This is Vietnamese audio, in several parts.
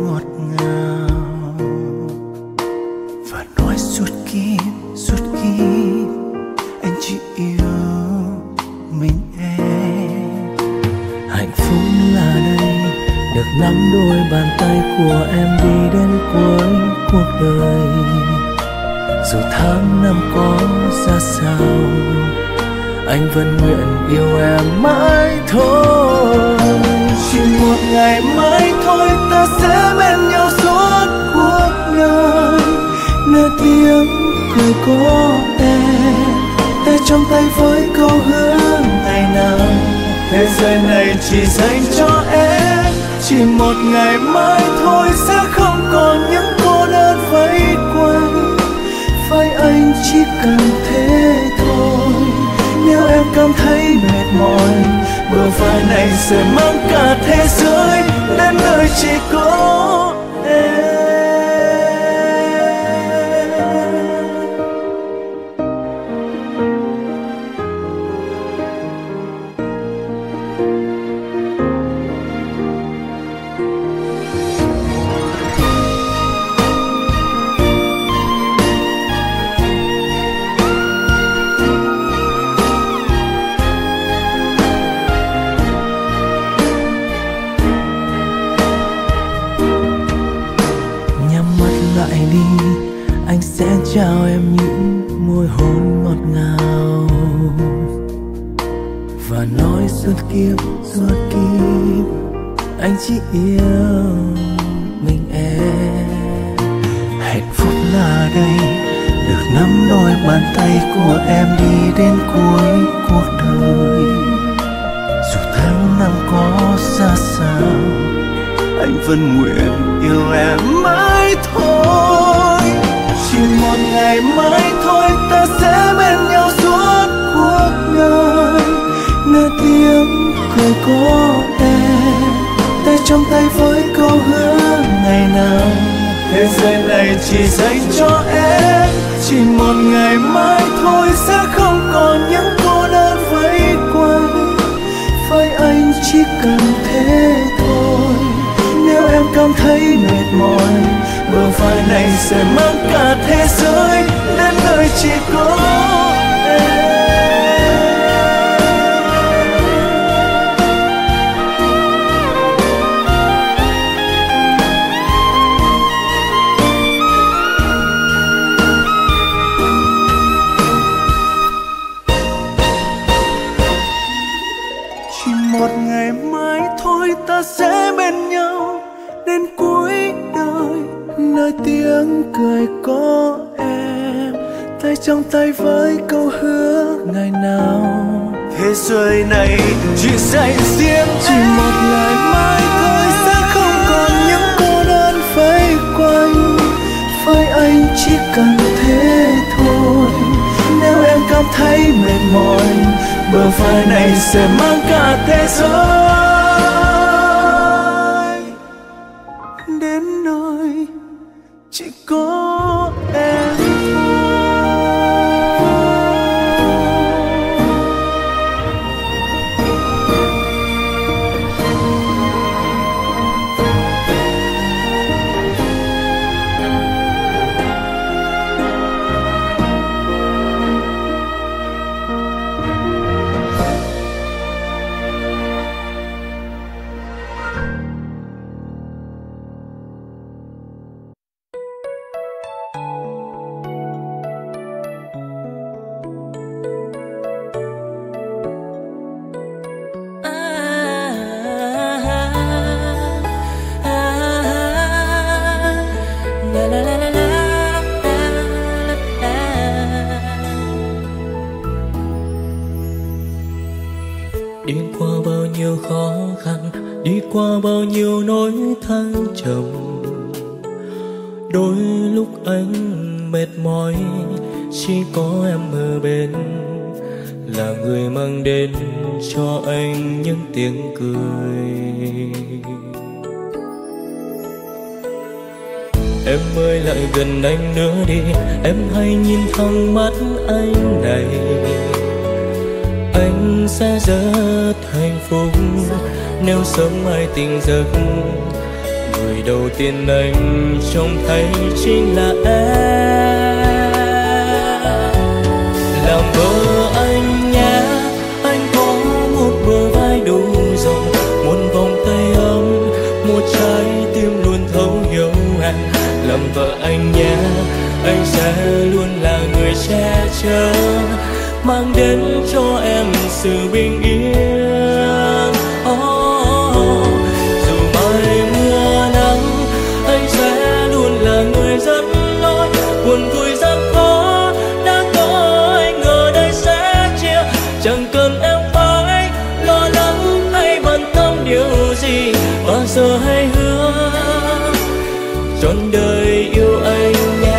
ngọt ngào và nói suốt kiếp anh chỉ yêu mình em. Hạnh phúc là đây, được nắm đôi bàn tay của em đi đến cuối cuộc đời. Dù tháng năm có ra sao, anh vẫn nguyện yêu em mãi thôi. Chỉ một ngày mãi thôi, ta sẽ bên nhau suốt cuộc đời. Nơi tiếng cười của em, tay trong tay với câu hứa ngày nào thế giới này chỉ dành cho em. Chỉ một ngày mãi thôi, sẽ không còn những cô đơn vây quanh. Phải anh chỉ cần thế thôi. Nếu em cảm thấy mệt mỏi, bờ vai này sẽ mang cả thế giới đến nơi chỉ có em. Anh sẽ trao em những môi hôn ngọt ngào và nói suốt kiếp anh chỉ yêu mình em. Hạnh phúc là đây, được nắm đôi bàn tay của em đi đến cuối cuộc đời. Dù tháng năm có xa sao, anh vẫn nguyện yêu em mãi thôi. Chỉ một ngày mãi thôi, ta sẽ bên nhau suốt cuộc đời. Nơi tiếng cười của em, tay trong tay với câu hứa ngày nào thế giới này chỉ dành cho em. Chỉ một ngày mãi thôi, sẽ không còn những cô đơn vây quanh. Phải anh chỉ cần thế thôi. Nếu em cảm thấy mệt mỏi, bờ vai này sẽ mang cả thế giới đến nơi chỉ có em. Chỉ một ngày mãi thôi, ta sẽ bên nhau đến cuối đời. Nơi tiếng cười có em, tay trong tay với câu hứa ngày nào thế giới này chỉ dành riêng em. Chỉ một ngày mãi thôi, sẽ không còn những cô đơn vây quanh. Phải anh chỉ cần thế thôi. Nếu em cảm thấy mệt mỏi, bờ vai này sẽ mang cả thế giới đến nơi chỉ có em thôi. Đi qua bao nhiêu khó khăn, đi qua bao nhiêu nỗi thăng trầm. Đôi lúc anh mệt mỏi, chỉ có em ở bên, là người mang đến cho anh những tiếng cười. Em ơi lại gần anh nữa đi, em hãy nhìn thẳng mắt anh này. Anh sẽ rất hạnh phúc nếu sớm mai tỉnh giấc Người đầu tiên anh trông thấy chính là em. Làm vợ anh nhé, anh có một bờ vai đủ rộng, một vòng tay ấm, một trái tim luôn thấu hiểu em. Làm vợ anh nhé, anh sẽ luôn là người che chở, mang đến cho em sự bình yên. Dù mai mưa nắng, anh sẽ luôn là người dẫn lối. Buồn vui gian khó đã có anh ở đây sẽ chia. Chẳng cần em phải lo lắng hay bận tâm điều gì, bao giờ hãy hứa trọn đời yêu anh nhé.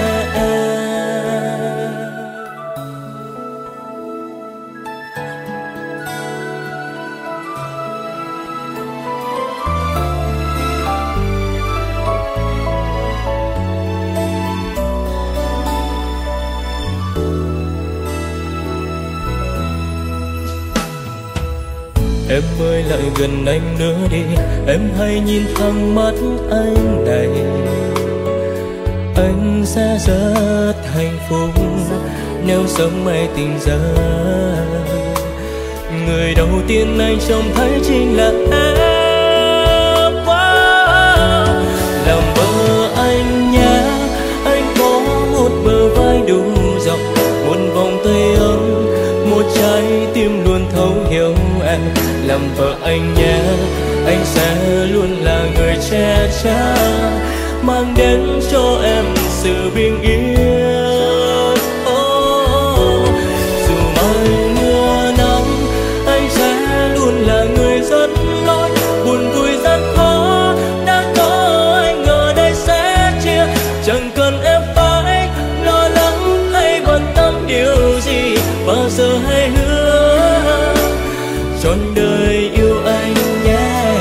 Em ơi lại gần anh nữa đi, em hãy nhìn thẳng mắt anh này. Anh sẽ rất hạnh phúc nếu sớm mai tình giờ. Người đầu tiên anh trông thấy chính là em. Làm vợ anh nhé, anh có một bờ vai đủ rộng, một vòng tay ấm, một trái tim luôn thấu hiểu em. Làm vợ anh nhé, anh sẽ luôn là người che chở, mang đến cho em sự bình yên. Dù mai mưa nắng, anh sẽ luôn là người dẫn lối. Buồn vui gian khó đã có anh ở đây sẽ chia. Chẳng cần em phải lo lắng hay bận tâm điều gì, bao giờ hãy hứa trọn đời yêu anh nhé.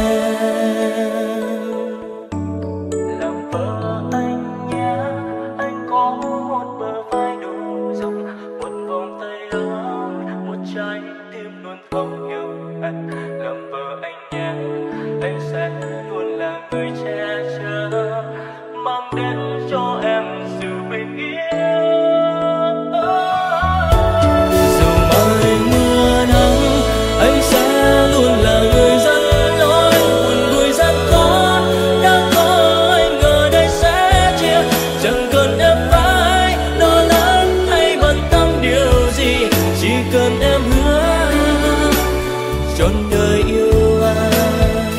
Làm vợ anh nhé, anh có một bờ vai đủ rộng, một vòng tay ấm, một trái tim luôn thấu hiểu em. Làm vợ anh nhé, anh sẽ luôn là người che chở, mang đến cho em sự bình yên. Dù mai mưa nắng, anh sẽ luôn là người dẫn lối. Buồn vui gian khó đã có anh ở đây sẽ chia. Chẳng cần em phải lo lắng hay bận tâm điều gì, chỉ cần em hứa trọn đời yêu anh.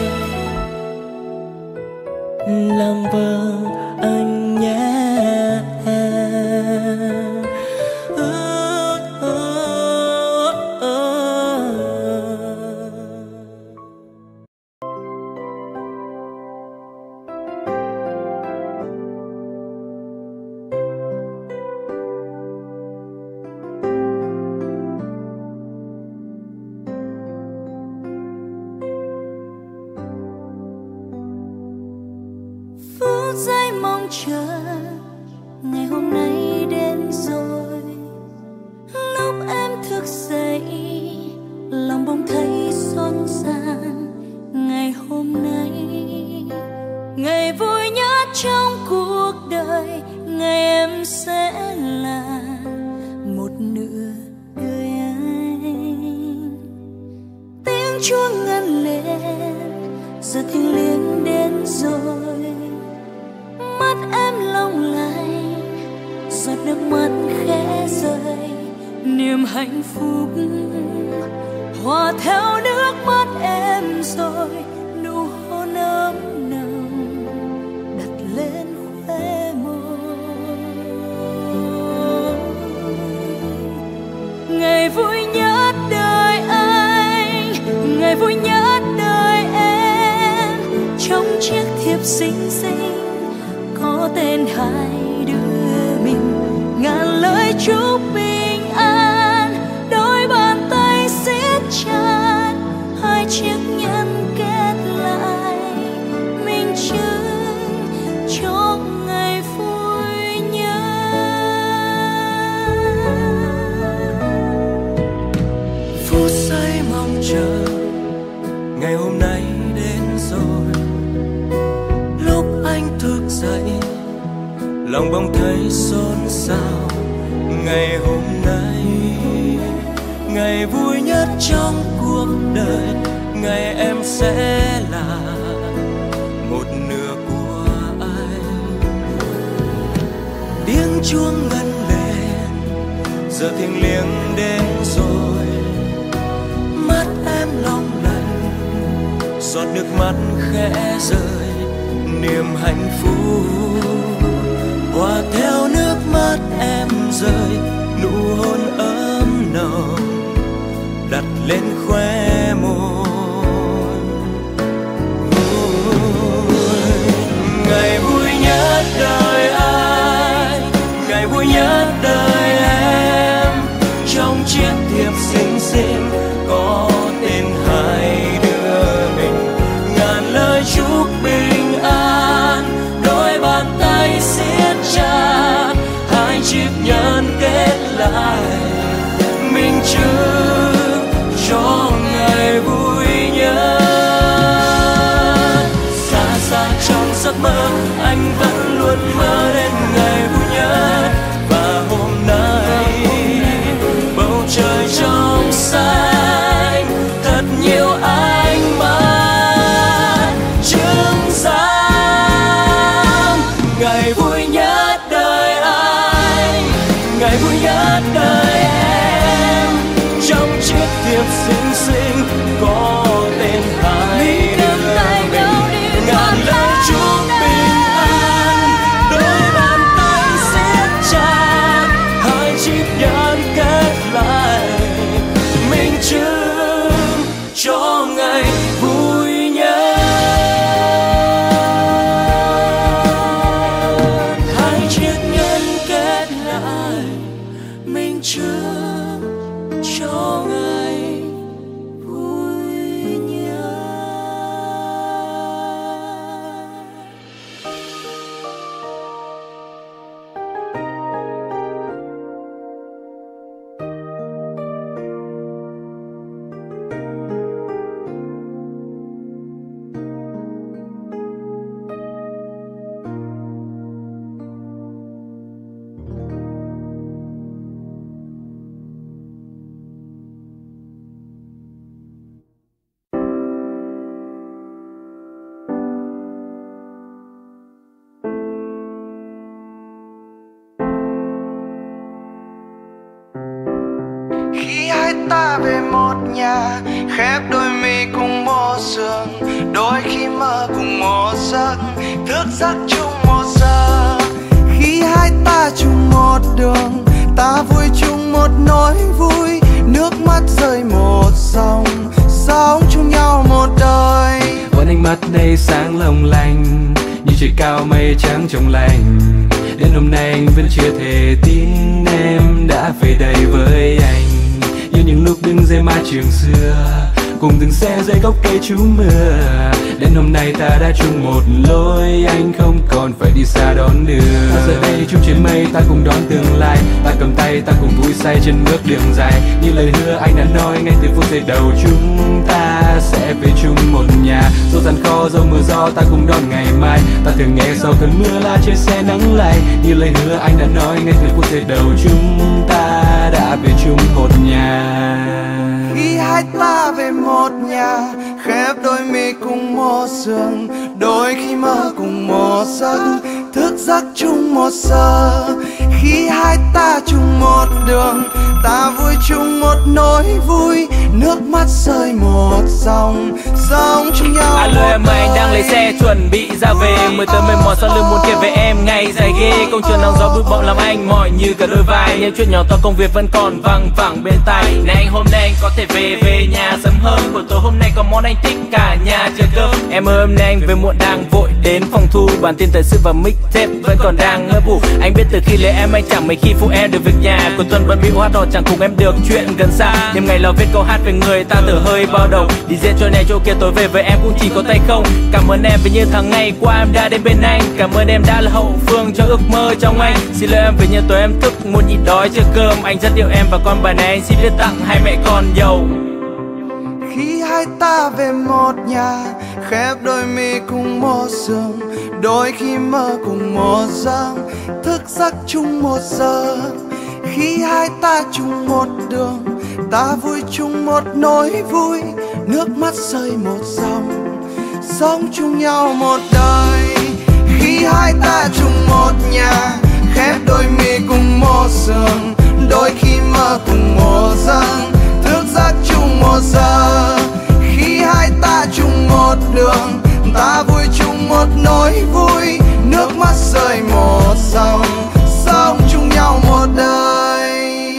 Làm vợ anh nhé. Phút giây mong chờ ngày hôm nay đến rồi. Lúc em thức dậy lòng bỗng thấy xót xa. Ngày hôm nay ngày vui nhất trong cuộc đời, ngày em sẽ là một nửa đời anh. Tiếng chuông ngân lên giờ thiêng liêng đến rồi. Mắt em long lanh, giọt nước mắt khẽ rơi. Niềm hạnh phúc hòa theo nước mắt em rồi. Nụ hôn ấm nồng đặt lên khóe môi. Ngày vui nhất đời anh, ngày vui nhất đời em. Trong chiếc thiệp xinh xinh có tên hai đứa mình, ngàn lời chúc bình an. Đôi bàn tay siết chặt, hai chiếc nhẫn kết lại, minh chứng cho ngày vui nhất. Phút giây mong chờ ngày hôm nay đến rồi. dậy, lòng bỗng thấy xôn xao. Ngày hôm nay, ngày vui nhất trong cuộc đời, ngày em sẽ là một nửa của anh. Tiếng chuông ngân lên, giờ thiêng liêng đến rồi. Mắt em long lanh, giọt nước mắt khẽ rơi. Niềm hạnh phúc hòa theo nước mắt em rơi. Nụ hôn ấm nồng đặt lên khóe môi. Ngày vui nhất đời anh, ngày vui nhất đời em. Trong chiếc thiệp xinh xinh có tên hai đứa mình. Ngàn lời chúc bình an, đôi bàn tay siết chặt. Hai chiếc nhẫn kết lại, minh chứng cho ngày vui nhất. Xa xa trong giấc mơ, anh vẫn luôn mơ đến ngày vui nhất. Và hôm nay bầu trời trong xanh, thật nhiều ánh mắt chứng giám. Ngày vui nhất đời anh, ngày vui nhất đời em. Trong chiếc thiệp xinh xinh có tên hai đứa mình. Ngàn lời chúc bình an, đôi bàn tay siết chặt. Hai chiếc nhẫn kết lại, minh chứng cho ngày vui nhất. Hai chiếc nhẫn kết lại, minh chứng cho ngày vui nhất. Khi hai ta về một nhà, khép đôi mi cùng một giường. Đôi khi mơ cùng một giấc, thức giấc chung một giờ. Khi hai ta chung một đường, ta vui chung một nỗi vui. Nước mắt rơi một dòng, sống chung nhau một đời. Vẫn ánh mắt đây sáng long lanh, như trời cao mây trắng trong lành. Đến hôm nay anh vẫn chưa thể tin em đã về đây với anh. Như những lúc đứng dưới mái trường xưa, cùng từng xe dưới gốc cây trú mưa. Đến hôm nay ta đã chung một lối, anh không còn phải đi xa đón đưa. Ta giờ đây chung trên mây, ta cùng đón tương lai. Ta cầm tay, ta cùng vui say trên bước đường dài. Như lời hứa anh đã nói ngay từ phút giây đầu, chúng ta sẽ về chung một nhà. Dẫu gian khó, dẫu mưa gió, ta cùng đón ngày mai. Ta thường nghe sau cơn mưa là trên xe nắng lay. Như lời hứa anh đã nói ngay từ phút giây đầu, chúng ta đã về chung một nhà. Khi hai ta về một nhà, khép đôi mi cùng một giường. Đôi khi mơ cùng một giấc, thức giấc chung một giờ. Khi hai ta chung một đường, ta vui chung một nỗi vui. Nước mắt rơi một dòng, sống chung nhau. Alo em ơi, anh đang lấy xe chuẩn bị ra về. 10 tờ mệt mỏi sau lưng muốn kể về em ngày dài ghê. Công trường nắng gió bụi bặm làm anh mỏi như cả đôi vai. Những chuyện nhỏ to công việc vẫn còn văng vẳng bên tai. Này anh hôm nay anh có thể về nhà sớm hơn. Buổi tối hôm nay có món anh thích cả nhà chờ cơm. Em ơi hôm nay anh về muộn đang vội đến phòng thu. Bản tin thời sự và mixtape vẫn còn đang ngơ bù. Anh biết từ khi lấy em anh chẳng mấy khi phụ em được việc nhà. Cuối tuần bận bịu hát đỏ chẳng cùng em được chuyện gần xa. Đêm ngày lo viết câu hát về người ta từ hơi bao đầu. Đi dễ chỗ này chỗ kia tối về với em cũng chỉ có tay không. Cảm ơn em vì như tháng ngày qua em đã đến bên anh. Cảm ơn em đã là hậu phương cho ước mơ trong anh. Xin lỗi em vì như tối em thức muốn nhịn đói chưa cơm. Anh rất yêu em và con bài này anh xin viết tặng hai mẹ con giàu. Khi hai ta về một nhà, khép đôi mi cùng một giường, đôi khi mơ cùng một giấc, thức giấc chung một giờ. Khi hai ta chung một đường, ta vui chung một nỗi vui, nước mắt rơi một dòng, sống chung nhau một đời. Khi hai ta chung một nhà, khép đôi mi cùng một giường, đôi khi mơ cùng một giấc, thức giấc chung một giờ. Khi hai ta chung một đường, ta vui chung một nỗi vui, nước mắt rơi một dòng, sống chung nhau một đời.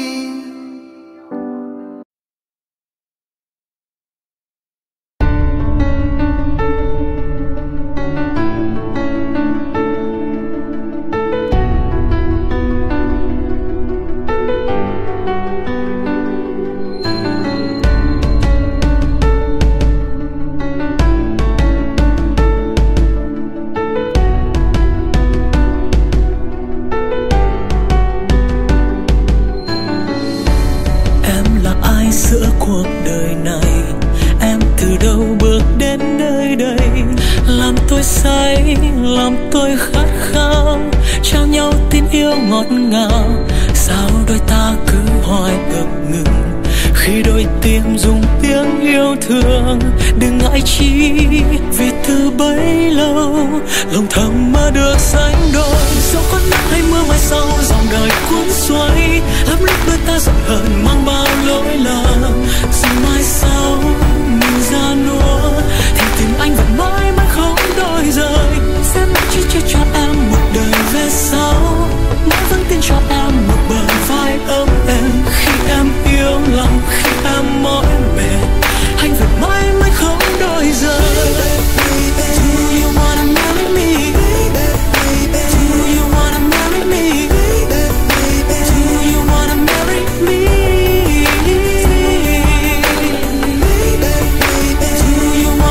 Giữa cuộc đời này em từ đâu bước đến nơi đây, làm tôi say, làm tôi khát khao, trao nhau tin yêu ngọt ngào. Sao đôi ta cứ hoài ngập ngừng khi đôi tim dùng tiếng yêu thương? Đừng ngại chi vì từ bấy lâu lòng thầm mơ được sánh đôi. Dẫu có nắng hay mưa mai sau dòng đời cuốn xoay, lắm lúc đôi ta giận hờn mang bao lỗi lầm. Rồi mai sau mình ra nua thì tình anh vẫn mãi mãi không đổi rời. Sẽ mãi chỉ chia cho em một đời về sau, mãi vẫn tin cho em một bờ vai ấm êm. Khi em yêu lòng, khi em mỏi mệt, anh vẫn mãi mãi không đổi rời. Do you wanna marry me? Do you wanna marry me? Do you wanna marry me? Do you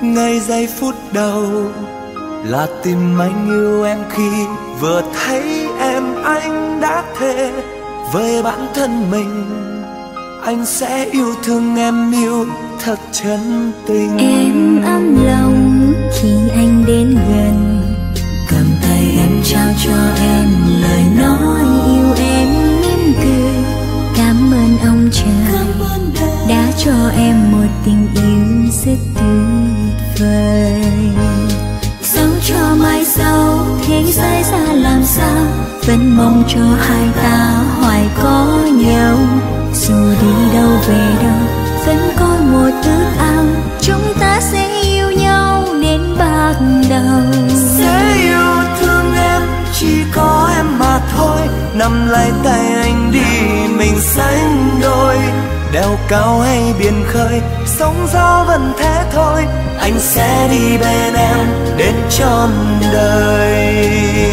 ngay giây phút đầu là tìm anh yêu em khi vừa thấy em. Anh đã thề với bản thân mình anh sẽ yêu thương em, yêu thật chân tình. Em ấm lòng khi anh đến gần, cầm tay em trao cho em lời nói yêu em, mỉm cười cảm ơn ông trời đã cho em một tình yêu rất tuyệt vời. Sống cho mai sau thế giới ra làm sao, vẫn mong cho hai ta hoài có nhau. Dù đi đâu về đâu vẫn có một ước ao, chúng ta sẽ yêu nhau đến bạc đầu. Sẽ yêu thương em, chỉ có em mà thôi. Nắm lấy tay anh đi, mình sánh đôi. Đèo cao hay biển khơi, sóng gió vẫn thế thôi. Anh sẽ đi bên em đến trọn đời.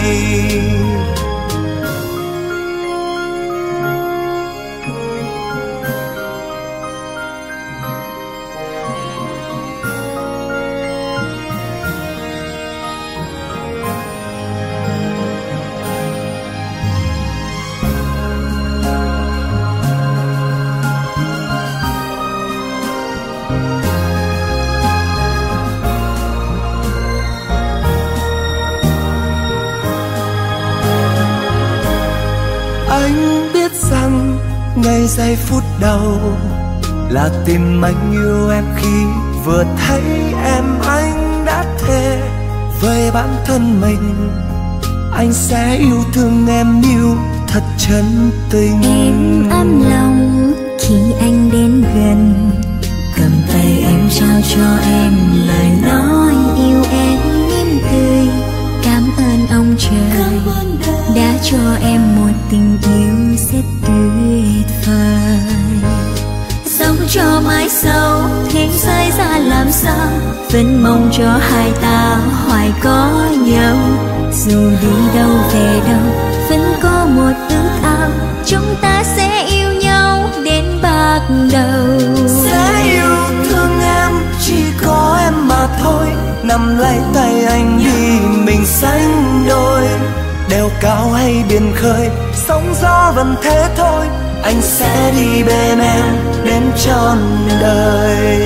Anh biết rằng ngay giây phút đầu là tìm anh yêu em khi vừa thấy em. Anh đã thề với bản thân mình anh sẽ yêu thương em, yêu thật chân tình. Em ấm lòng khi anh đến gần, cầm tay em trao cho em lời nói yêu em, mỉm cười cảm ơn ông trời đã cho em một tình yêu rất tuyệt vời. Sống cho mãi sau thế giới ra làm sao, vẫn mong cho hai ta hoài có nhau. Dù đi đâu về đâu vẫn có một ước ao, chúng ta sẽ yêu nhau đến bạc đầu. Sẽ yêu thương em, chỉ có em mà thôi. Nắm lấy tay anh đi, mình sánh đôi. Đèo cao hay biển khơi, sóng gió vẫn thế thôi. Anh sẽ đi bên em đến trọn đời.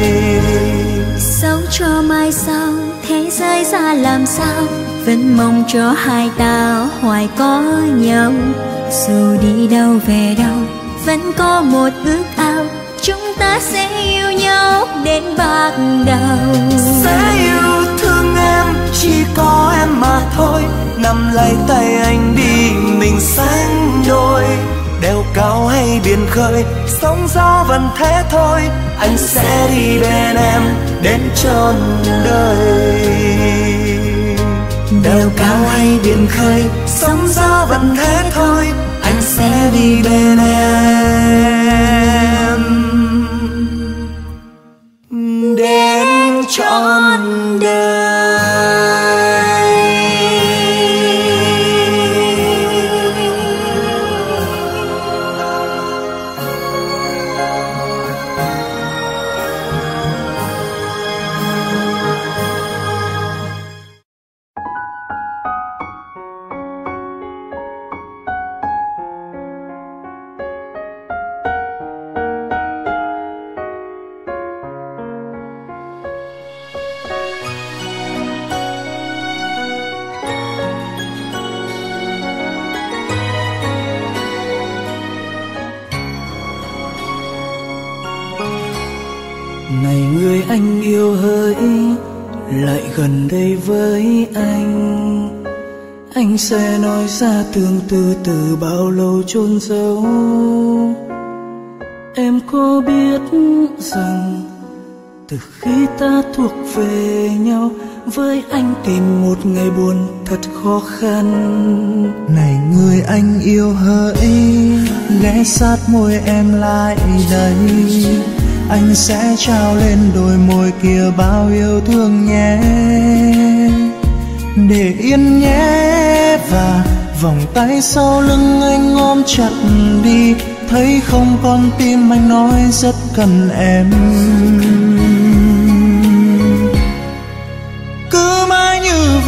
Sống cho mai sau thế giới ra làm sao, vẫn mong cho hai ta hoài có nhau. Dù đi đâu về đâu vẫn có một ước ao, chúng ta sẽ yêu nhau đến bạc đầu. Sẽ yêu thương em, chỉ có em mà thôi. Nắm lấy tay anh đi, mình sánh đôi. Đèo cao hay biển khơi, sóng gió vẫn thế thôi. Anh sẽ đi bên em đến trọn đời. Đèo cao hay biển khơi, sóng gió vẫn thế thôi. Anh sẽ đi bên em đến trọn đời. Này người anh yêu hỡi, lại gần đây với anh sẽ nói ra tương tư từ bao lâu chôn giấu. Em có biết rằng từ khi ta thuộc về nhau, với anh tìm một ngày buồn thật khó khăn. Này người anh yêu hỡi, ghé sát môi em lại đây. Anh sẽ trao lên đôi môi kia bao yêu thương nhé. Để yên nhé, và vòng tay sau lưng anh ôm chặt đi. Thấy không con tim anh nói rất cần em.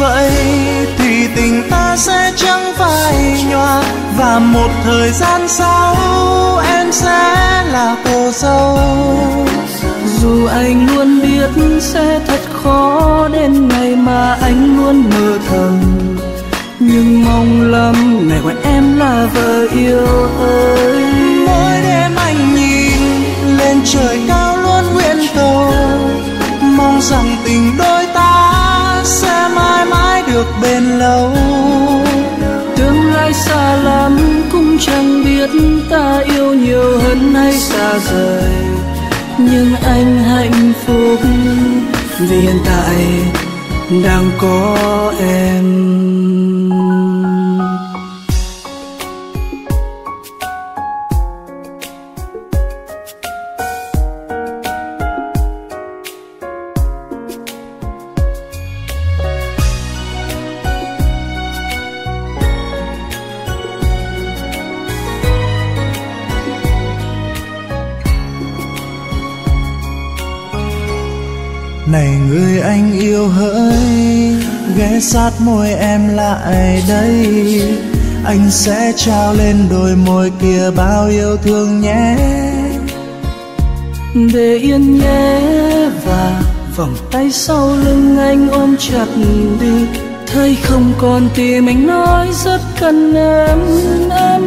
vậy thì tình ta sẽ chẳng phai nhòa, và một thời gian sau em sẽ là cô dâu. Dù anh luôn biết sẽ thật khó đến ngày mà anh luôn mơ thầm, nhưng mong lắm ngày gọi em là vợ yêu ơi. Mỗi đêm anh nhìn lên trời cao luôn nguyện cầu, mong rằng tình đôi ta sẽ mãi mãi được bền lâu. Tương lai xa lắm cũng chẳng biết ta yêu nhiều hơn hay xa rời, nhưng anh hạnh phúc vì hiện tại đang có em. Này người anh yêu hỡi, ghé sát môi em lại đây, anh sẽ trao lên đôi môi kia bao yêu thương nhé. Để yên nhé, và vòng tay sau lưng anh ôm chặt đi, thấy không còn tim anh nói rất cần em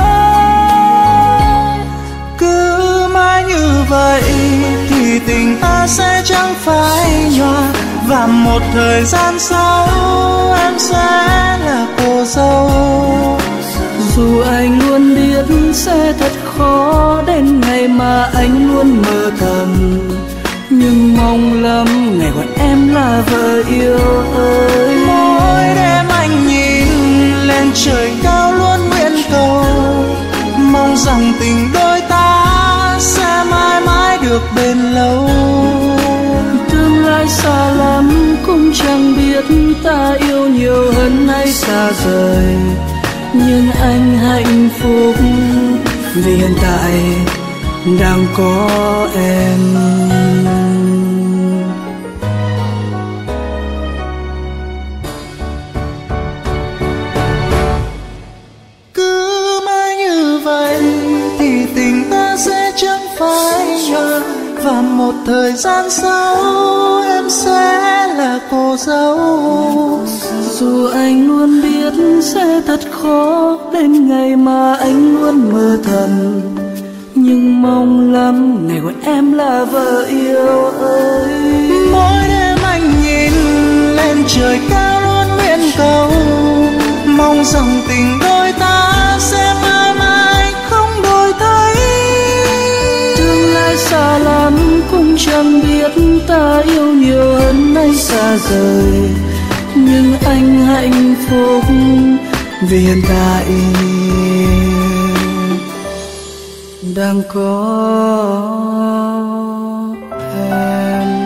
hỡi. Cứ mãi như vậy thì tình ta sẽ chẳng phai nhòa, và một thời gian sau em sẽ là cô dâu. Dù anh luôn biết sẽ thật khó đến ngày mà anh luôn mơ thầm, nhưng mong lắm ngày gọi em là vợ yêu ơi. Mỗi đêm anh nhìn lên trời cao luôn nguyện cầu, mong rằng tình đôi ta sẽ mãi mãi được bền lâu. Tương lai xa lắm cũng chẳng biết ta yêu nhiều hơn hay xa rời, nhưng anh hạnh phúc vì hiện tại đang có em. Cứ mãi như vậy thì tình ta sẽ chẳng phai nhòa, và một thời gian sau em sẽ là cô dâu. Dù anh luôn biết sẽ thật khó đến ngày mà anh luôn mơ thầm, nhưng mong lắm ngày gọi em là vợ yêu ơi. Mỗi đêm anh nhìn lên trời cao luôn nguyện cầu, mong rằng tình đôi ta sẽ mãi mãi không đổi thay. Tương lai xa lắm cũng chẳng biết ta yêu nhiều hơn hay xa rời, nhưng anh hạnh phúc vì hiện tại đang có em.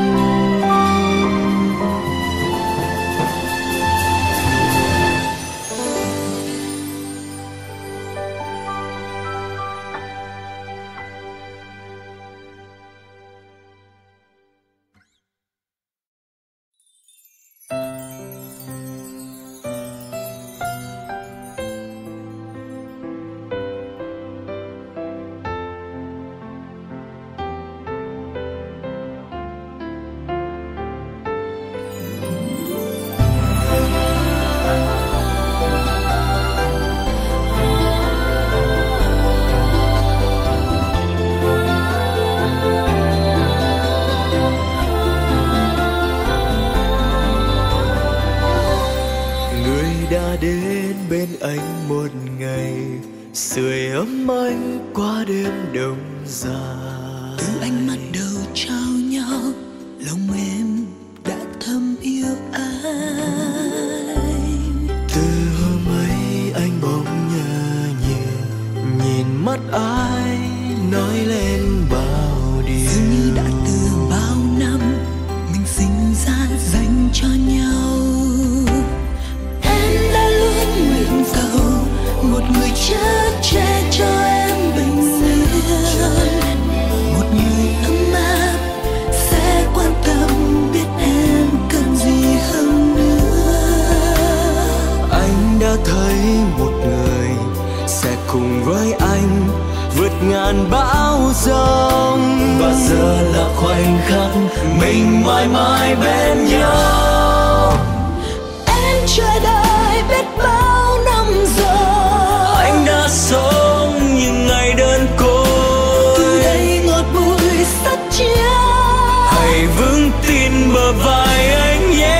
đã đến bên anh một ngày, sưởi ấm anh qua đêm đông dài. Từ ánh mắt đầu trao nhau, lòng em đã thầm yêu anh. Từ hôm ấy anh bỗng nhớ nhiều, nhìn mắt ai nói lên bao điều. Dường như đã từ bao năm mình sinh ra dành cho nhau. Em đã luôn nguyện cầu một người chở che cho em bình yên, một người ấm áp sẽ quan tâm biết em cần gì hơn nữa. thấy một người sẽ cùng với anh vượt ngàn bão giông, và giờ là khoảnh khắc mình mãi mãi bên nhau. Em chờ đợi biết bao năm rồi, anh đã sống những ngày đơn côi, từ đây ngọt bùi sắt chia. hãy vững tin bờ vai anh nhé.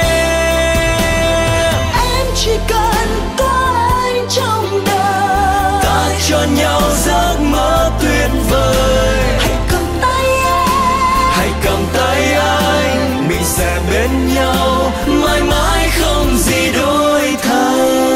Em chỉ cần có anh trong đời, Ta cho nhau giấc mơ tuyệt vời. hãy cầm tay em, Hãy cầm tay anh, mình sẽ bên nhau mãi mãi không gì đổi thay.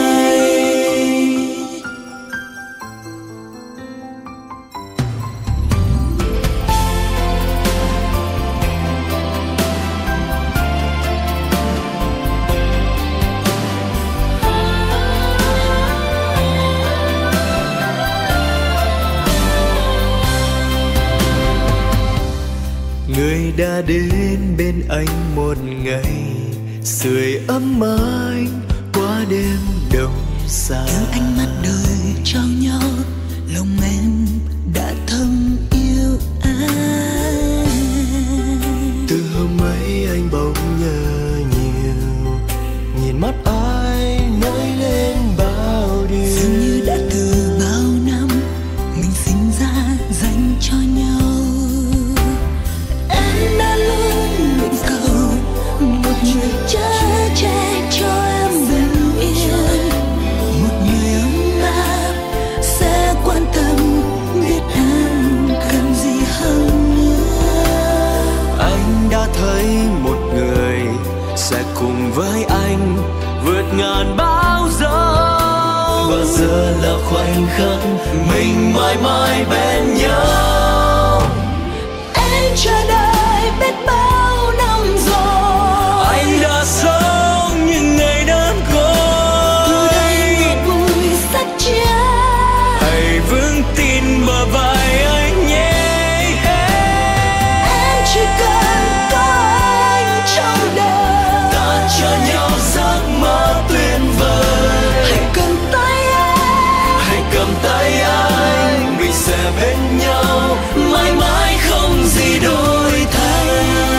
Người đã đến bên anh một ngày, sưởi ấm anh qua đêm đông xa. ánh mắt đời trao nhau, lòng em đã thầm yêu anh. Từ hôm ấy anh bỗng nhớ nhiều, nhìn mắt anh nói lên bao điều. Dường như đã từ bao năm mình sinh ra dành cho nhau. Em đã luôn nguyện cầu một người chở che cho em bình yên, một người ấm áp sẽ quan tâm biết em cần gì hơn nữa. Anh đã thấy một người sẽ cùng với anh vượt ngàn bão giông, và giờ là khoảnh khắc mình mãi mãi bên nhau. Em chờ đợi biết bao năm rồi, Anh đã sống những ngày đơn côi, từ đây ngọt bùi sắt chia. hãy vững tin bờ vai anh nhé. Em chỉ cần có anh trong đời, Ta cho nhau giấc mơ tuyệt vời. hãy cầm tay em, Hãy cầm tay anh, mình sẽ bên nhau mãi mãi không gì đổi thay.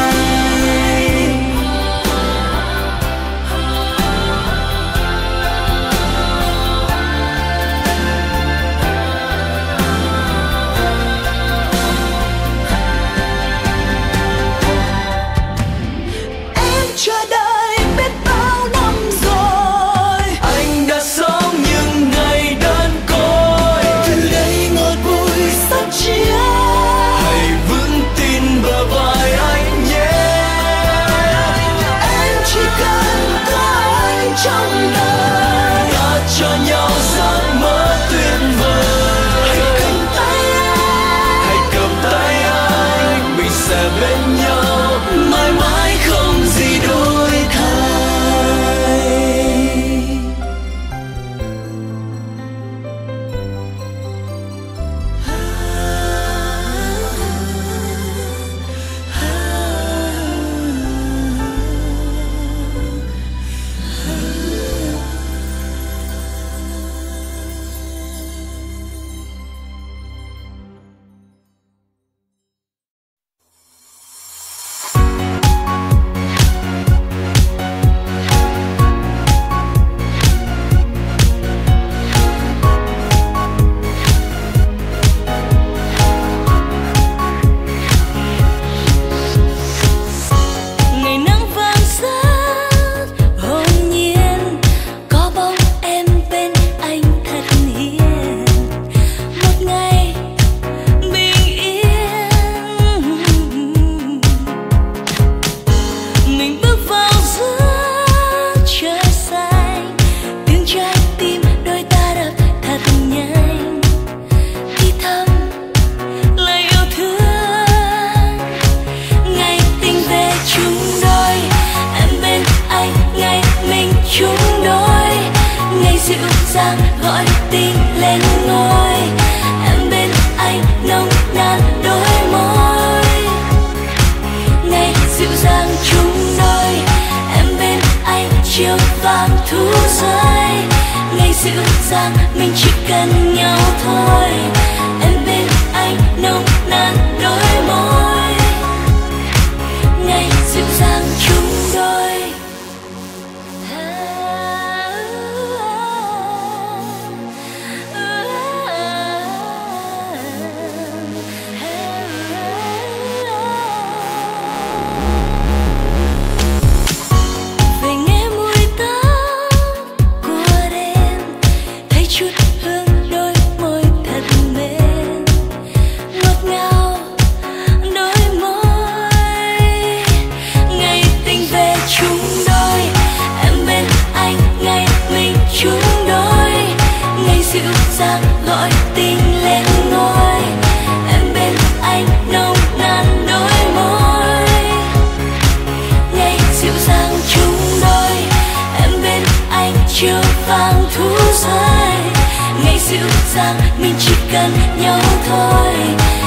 em chờ đợi biết bao năm rồi, Anh đã sống những ngày đơn côi, từ đây ngọt bùi sắt chia. hãy vững tin bờ vai anh nhé. Em chỉ cần có anh trong đời, Ta cho nhau giấc mơ tuyệt vời. hãy cầm tay em, Hãy cầm tay anh, mình sẽ bên nhau mãi mãi không gì đổi thay. ngày nắng vàng rát hồn nhiên có bóng em bên anh thật hiền, một ngày bình yên mình bước vào giữa trời xanh, tiếng trái tim đôi ta đập thật nhanh, thì thầm lời yêu thương. Ngày tình về chung đôi, em bên anh ngày mình chung đôi, ngày dịu dàng gọi tin lên ngôi, em bên anh nồng nàn đôi môi. Ngày dịu dàng chung đôi, em bên anh chiều vàng thu rơi, ngày dịu dàng mình chỉ cần nhau thôi. Em bên anh nồng nàn đôi môi, ngày dịu dàng chung đôi. Về nghe mùi tóc của đêm, thấy chút hương đôi môi thật mềm, ngọt ngào đôi môi. Ngày tình về chung đôi, em bên anh ngày mình chung đôi. Ngày dịu dàng gọi tình lên ngôi, em bên anh nồng nàn đôi môi. Ngày dịu dàng chung đôi, em bên anh chiều vàng thu rơi. Ngày dịu dàng mình chỉ cần nhau thôi.